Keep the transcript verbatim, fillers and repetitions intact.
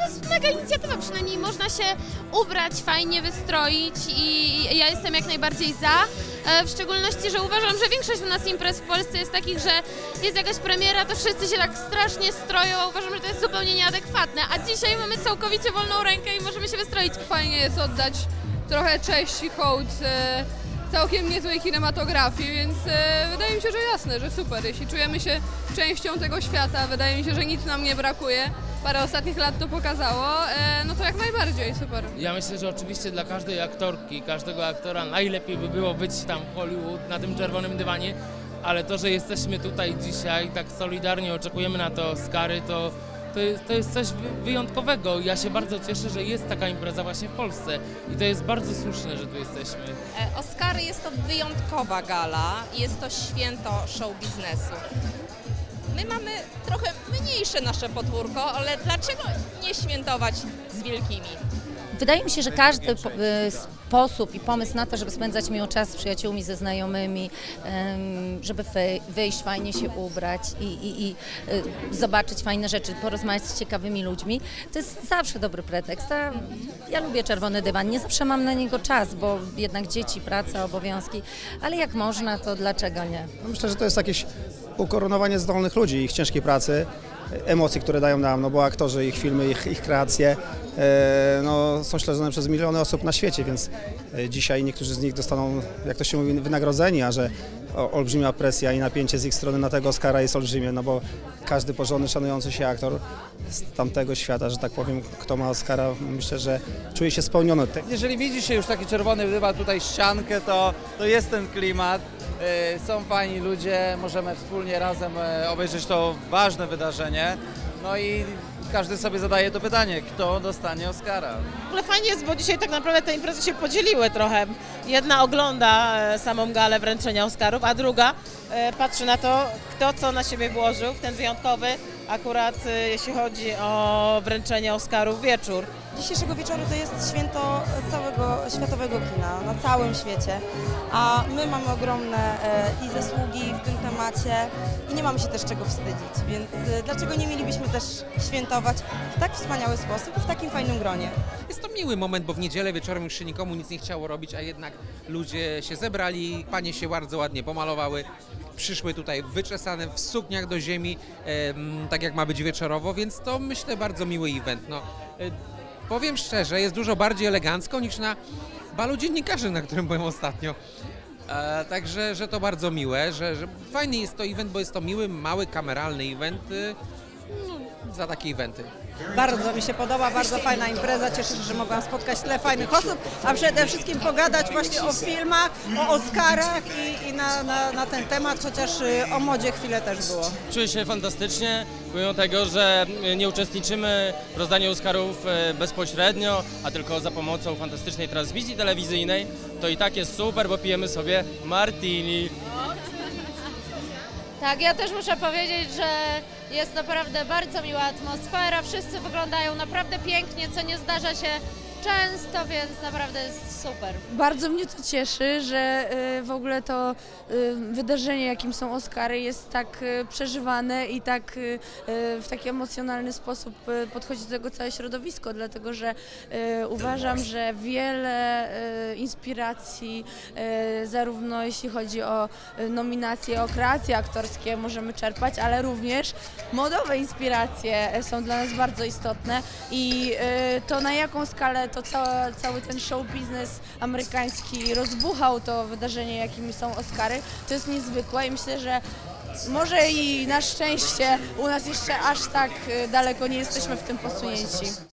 jest mega inicjatywa, przynajmniej można się ubrać, fajnie wystroić i ja jestem jak najbardziej za. W szczególności, że uważam, że większość u nas imprez w Polsce jest takich, że jest jakaś premiera, to wszyscy się tak strasznie stroją, a uważam, że to jest zupełnie nieadekwatne. A dzisiaj mamy całkowicie wolną rękę i możemy się wystroić. Fajnie jest oddać trochę cześć i hołd e, całkiem niezłej kinematografii, więc e, wydaje mi się, że jasne, że super. Jeśli czujemy się częścią tego świata, wydaje mi się, że nic nam nie brakuje. Parę ostatnich lat to pokazało, e, no to jak najbardziej super. Ja myślę, że oczywiście dla każdej aktorki, każdego aktora najlepiej by było być tam w Hollywood, na tym czerwonym dywanie, ale to, że jesteśmy tutaj dzisiaj, tak solidarnie oczekujemy na te Oscary, to, to, jest, to jest coś wyjątkowego. Ja się bardzo cieszę, że jest taka impreza właśnie w Polsce i to jest bardzo słuszne, że tu jesteśmy. Oscary jest to wyjątkowa gala, jest to święto show biznesu. My mamy trochę mniejsze nasze podwórko, ale dlaczego nie świętować z wielkimi? Wydaje mi się, że każdy sposób i pomysł na to, żeby spędzać miło czas z przyjaciółmi, ze znajomymi, żeby wyjść, fajnie się ubrać i, i, i zobaczyć fajne rzeczy, porozmawiać z ciekawymi ludźmi, to jest zawsze dobry pretekst. Ja lubię czerwony dywan, nie zawsze mam na niego czas, bo jednak dzieci, praca, obowiązki, ale jak można, to dlaczego nie? Myślę, że to jest jakieś ukoronowanie zdolnych ludzi, ich ciężkiej pracy, emocji, które dają nam, no bo aktorzy, ich filmy, ich, ich kreacje e, no, są śledzone przez miliony osób na świecie, więc e, dzisiaj niektórzy z nich dostaną, jak to się mówi, wynagrodzeni, a że o, olbrzymia presja i napięcie z ich strony na tego Oscara jest olbrzymie, no bo każdy porządny, szanujący się aktor z tamtego świata, że tak powiem, kto ma Oscara, myślę, że czuje się spełniony. Jeżeli widzi się już taki czerwony dywan, tutaj ściankę, to, to jest ten klimat. Są fajni ludzie, możemy wspólnie razem obejrzeć to ważne wydarzenie. No i każdy sobie zadaje to pytanie, kto dostanie Oscara. W ogóle fajnie jest, bo dzisiaj tak naprawdę te imprezy się podzieliły trochę. Jedna ogląda samą galę wręczenia Oscarów, a druga patrzy na to, kto co na siebie włożył w ten wyjątkowy, akurat jeśli chodzi o wręczenie Oscarów, wieczór. Dzisiejszego wieczoru to jest święto całego światowego kina, na całym świecie, a my mamy ogromne e, i zasługi w tym temacie i nie mamy się też czego wstydzić, więc e, dlaczego nie mielibyśmy też świętować w tak wspaniały sposób i w takim fajnym gronie. Jest to miły moment, bo w niedzielę wieczorem już się nikomu nic nie chciało robić, a jednak ludzie się zebrali, panie się bardzo ładnie pomalowały, przyszły tutaj wyczesane w sukniach do ziemi, e, tak jak ma być wieczorowo, więc to myślę bardzo miły event. No, e, Powiem szczerze, jest dużo bardziej elegancko niż na balu dziennikarzy, na którym byłem ostatnio. E, także, że to bardzo miłe, że, że fajny jest to event, bo jest to miły, mały, kameralny event y, no, za takie eventy. Bardzo mi się podoba, bardzo fajna impreza, cieszę się, że mogłam spotkać tyle fajnych osób, a przede wszystkim pogadać właśnie o filmach, o Oscarach i, i na, na, na ten temat, chociaż o modzie chwilę też było. Czuję się fantastycznie, pomimo tego, że nie uczestniczymy w rozdaniu Oscarów bezpośrednio, a tylko za pomocą fantastycznej transmisji telewizyjnej, to i tak jest super, bo pijemy sobie martini. Tak, ja też muszę powiedzieć, że jest naprawdę bardzo miła atmosfera, wszyscy wyglądają naprawdę pięknie, co nie zdarza się często, więc naprawdę jest super. Bardzo mnie to cieszy, że w ogóle to wydarzenie, jakim są Oscary, jest tak przeżywane i tak w taki emocjonalny sposób podchodzi do tego całe środowisko, dlatego że uważam, że wiele inspiracji, zarówno jeśli chodzi o nominacje, o kreacje aktorskie możemy czerpać, ale również modowe inspiracje są dla nas bardzo istotne i to, na jaką skalę to cały, cały ten show biznes amerykański rozbuchał to wydarzenie, jakimi są Oscary, to jest niezwykłe i myślę, że może i na szczęście u nas jeszcze aż tak daleko nie jesteśmy w tym posunięci.